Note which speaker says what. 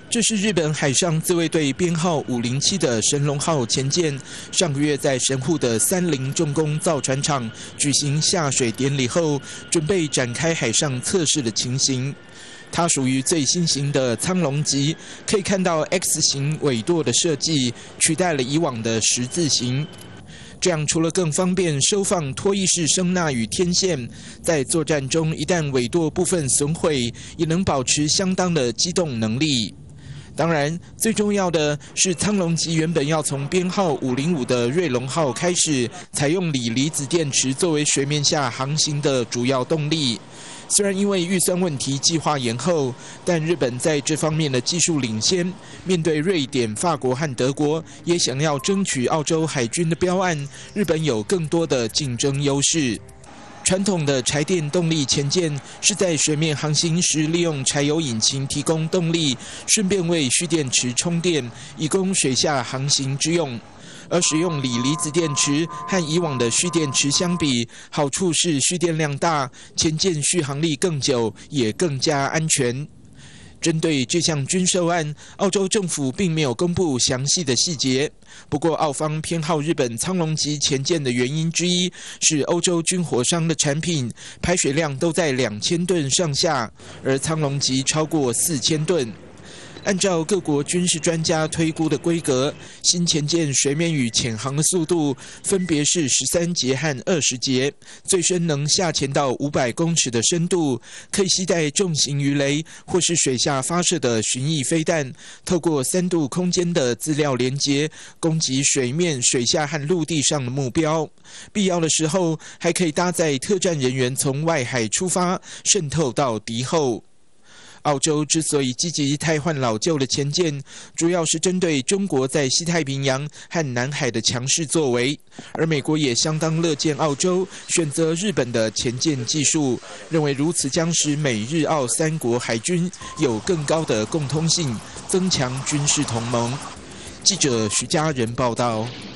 Speaker 1: 这是日本海上自卫队编号507的神龙号前舰，上个月在神户的30重工造船厂举行下水典礼后，准备展开海上测试的情形。它属于最新型的苍龙级，可以看到 X 型尾舵的设计取代了以往的十字形。这样除了更方便收放拖曳式声呐与天线，在作战中一旦尾舵部分损毁，也能保持相当的机动能力。当然，最重要的是，苍龙级原本要从编号505的瑞龙号开始，采用锂离子电池作为水面下航行的主要动力。虽然因为预算问题计划延后，但日本在这方面的技术领先。面对瑞典、法国和德国，也想要争取澳洲海军的标案，日本有更多的竞争优势。传统的柴电动力潜舰是在水面航行时利用柴油引擎提供动力，顺便为蓄电池充电，以供水下航行之用。而使用锂离子电池和以往的蓄电池相比，好处是蓄电量大，潜舰续航力更久，也更加安全。针对这项军售案，澳洲政府并没有公布详细的细节。不过，澳方偏好日本苍龙级潜舰的原因之一是欧洲军火商的产品排水量都在2000吨上下，而苍龙级超过4000吨。按照各国军事专家推估的规格，新潜舰水面与潜航的速度分别是13节和20节，最深能下潜到500公尺的深度，可以携带重型鱼雷或是水下发射的巡弋飞弹，透过3度空间的资料连接，攻击水面、水下和陆地上的目标。必要的时候，还可以搭载特战人员从外海出发，渗透到敌后。澳洲之所以积极汰换老旧的潜舰，主要是针对中国在西太平洋和南海的强势作为，而美国也相当乐见澳洲选择日本的潜舰技术，认为如此将使美日澳3国海军有更高的共通性，增强军事同盟。记者徐嘉仁报道。